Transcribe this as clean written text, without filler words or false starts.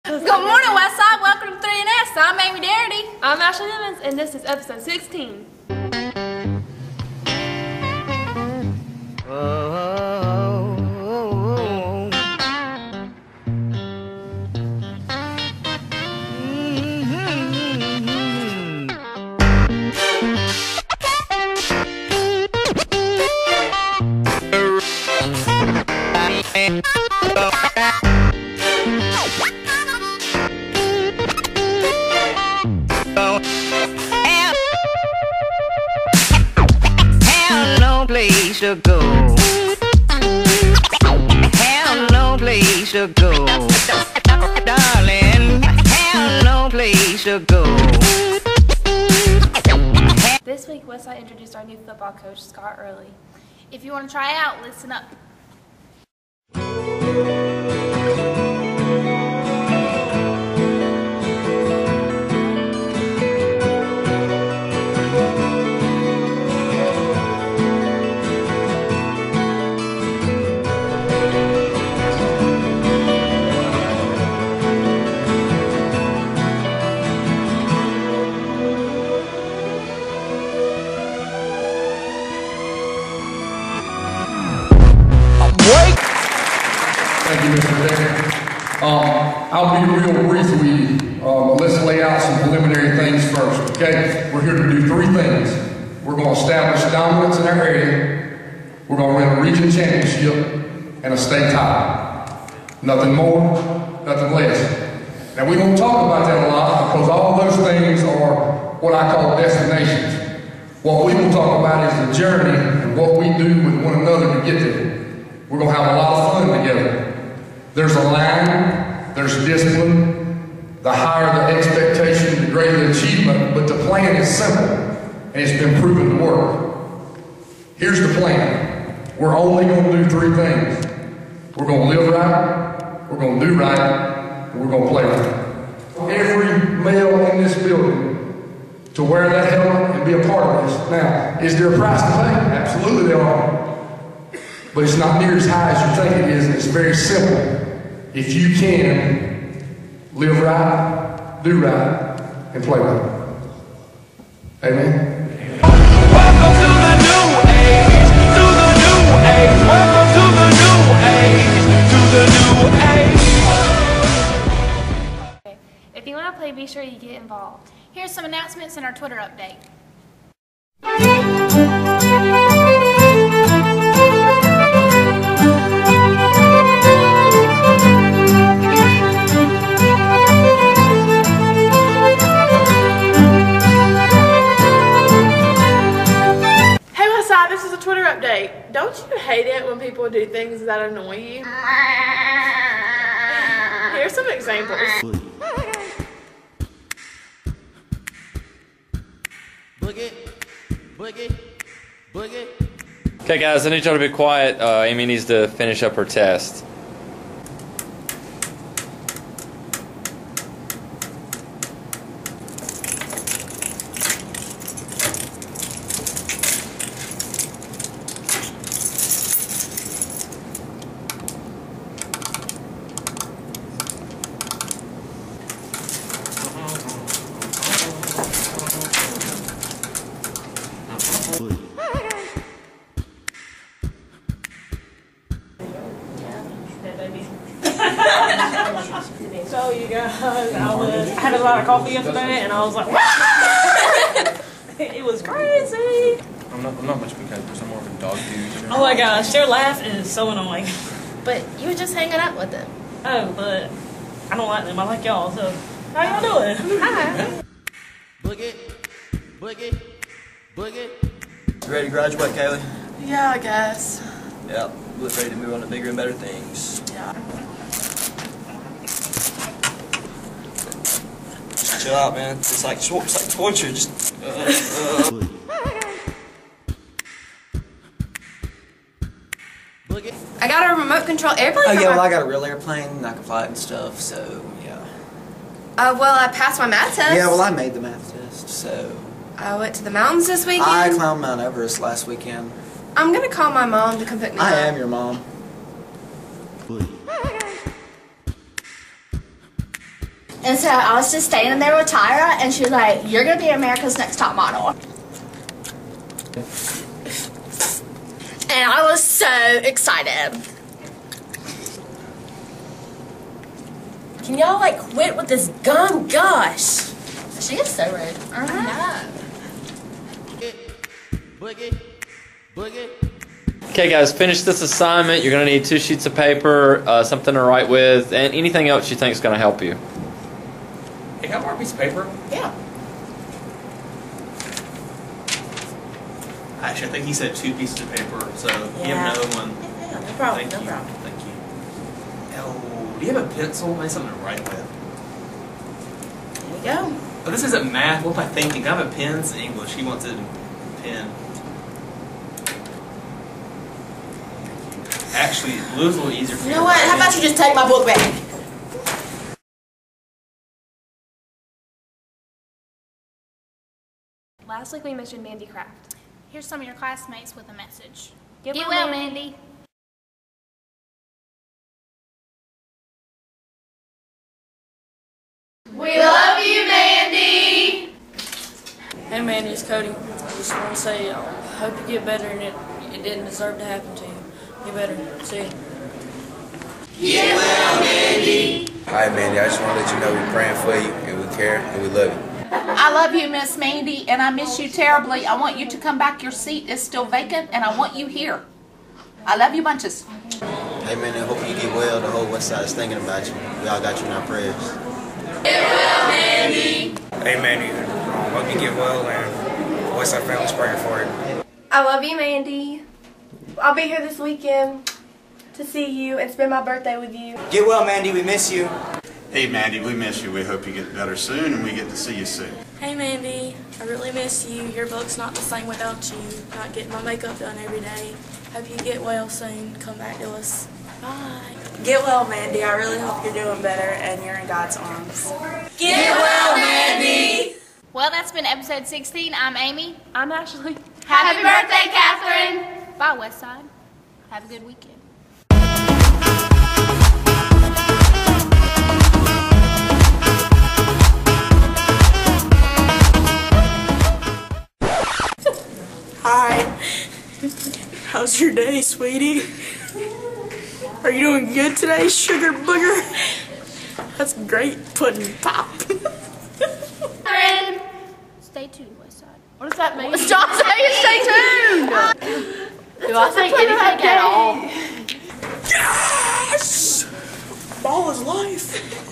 Good morning, Westside. Welcome to 3NS. I'm Amy Darity. I'm Ashley Lemons, and this is episode 16. Place to go. Have no place to go. Darling, have no place to go. This week, Westside introduced our new football coach, Scott Early. If you want to try out, listen up. Thank you, Mr. David. I'll be real brief with you. Let's lay out some preliminary things first, okay? We're here to do three things. We're going to establish dominance in our area. We're going to win a region championship and a state title. Nothing more, nothing less. Now, we won't talk about that a lot because all those things are what I call destinations. What we will talk about is the journey and what we do with one another to get there. We're going to have a lot of fun together. There's a line, there's discipline. The higher the expectation, the greater the achievement, but the plan is simple, and it's been proven to work. Here's the plan. We're only going to do three things. We're going to live right, we're going to do right, and we're going to play right. Every male in this building to wear that helmet and be a part of this. Now, is there a price to pay? Absolutely there are. But it's not near as high as you think it is, and it's very simple. If you can live right, do right, and play right. Amen? Welcome to the new age, to the new age. Welcome to the new age, to the new age. Okay. If you want to play, be sure you get involved. Here's some announcements and our Twitter update. This is a Twitter update. Don't you hate it when people do things that annoy you? Here's some examples. Boogie, boogie, boogie. Okay guys, I need y'all to be quiet. Amy needs to finish up her test. So you guys, I had a lot of coffee yesterday, and I was like, it was crazy. I'm not much of a cat person. I'm more of a dog dude. You know? Oh my gosh, their laugh is so annoying. But you were just hanging out with them. Oh, but I don't like them. I like y'all. So how y'all doing? Hi. Boogie, boogie, boogie. You ready to graduate, Kaylee? Yeah, I guess. Yep. Look ready to move on to bigger and better things. Yeah. Just chill out, man. It's like torture. Just. Boogie. I got a remote control airplane. Oh yeah, well I got a real airplane and I can fly it and stuff. So yeah. Well, I passed my math test. Yeah, well I made the math test. So. I went to the mountains this weekend. I climbed Mount Everest last weekend. I'm gonna call my mom to come pick me up. I am your mom. And so I was just standing there with Tyra, and she was like, "You're gonna be America's Next Top Model." And I was so excited. Can y'all like quit with this gum? Gosh. She is so rude. I know. Boogie. Boogie. Okay, guys, finish this assignment. You're going to need 2 sheets of paper, something to write with, and anything else you think is going to help you. Hey, can I borrow a piece of paper? Yeah. Actually, I think he said 2 pieces of paper, so you Yeah. have another one. Yeah, no problem. Thank No you. problem. Thank you. Oh, do you have a pencil? Maybe something to write with. There we go. Oh, this isn't math. What am I thinking? I have a pen. It's English. He wants it in pen. Actually, blue's a little easier for You know what? How about you just take my book back? Last week we mentioned Mandy Craft. Here's some of your classmates with a message. Get well, Mandy. We love you, Mandy. Hey Mandy, it's Cody. I just want to say I hope you get better, and it didn't deserve to happen to you. Get better. See you. Get well, Mandy. Hi, Mandy. I just want to let you know we're praying for you, and we care, and we love you. I love you, Miss Mandy, and I miss you terribly. I want you to come back. Your seat is still vacant, and I want you here. I love you bunches. Hey, Mandy, I hope you get well. The whole West Side is thinking about you. We all got you in our prayers. Get well, Mandy. Hey, Mandy. Hope you get well, and the West Side family's praying for you. I love you, Mandy. I'll be here this weekend to see you and spend my birthday with you. Get well, Mandy. We miss you. Hey, Mandy, we miss you. We hope you get better soon, and we get to see you soon. Hey, Mandy. I really miss you. Your book's not the same without you. Not getting my makeup done every day. Hope you get well soon. Come back to us. Bye. Get well, Mandy. I really hope you're doing better and you're in God's arms. Get well, Mandy. Well, that's been episode 16. I'm Amy. I'm Ashley. Happy birthday, Catherine. Bye, Westside. Have a good weekend. Hi. How's your day, sweetie? Are you doing good today, sugar booger? That's great pudding pop. Stay tuned, Westside. What does that mean? Stop saying stay tuned! Do I think anything at all? Yes! Ball is life.